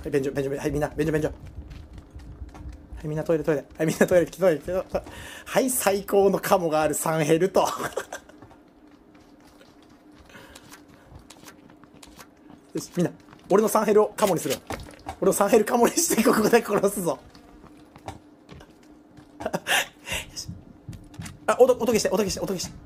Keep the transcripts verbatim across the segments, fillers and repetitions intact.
い、便所便所、はい、みんな便所便所、はい、みんなトイレトイレ、はい、みんなトイレトイレトイレ、はい、最高のカモがあるサンヘルとよし、みんな俺のサンヘルをカモにする。俺のサンヘルカモにしてここで殺すぞあ、音、音消して、音消して、音消して。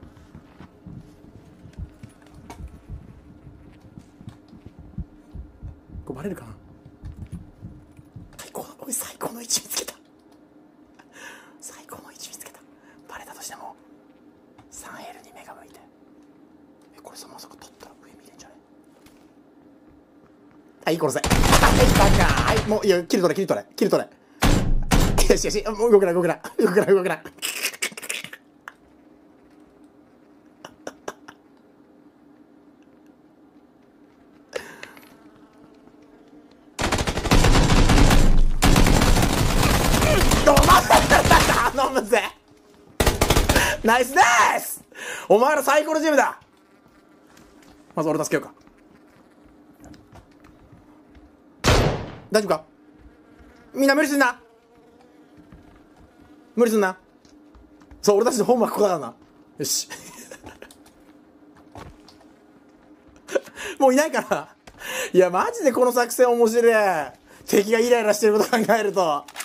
これバレるかな。最高の、俺最高の位置見つけた。最高の位置見つけた。バレたとしても、サンヘルに目が向いて。え、これさ、まさか立ったら上見れんじゃね。はい、殺せ。はい、バカ。はい、もう、いや、切り取れ、切り取れ、切り取れ。よしよし、もう動くな、動くな、動くな、動くな。頼むぜ。ナイスです。お前ら最高のチームだ。まず俺助けようか。大丈夫か。みんな無理すんな、無理すんな。そう、俺たちのホームはここだからな。よしもういないから。いやマジでこの作戦面白い。敵がイライラしてること考えると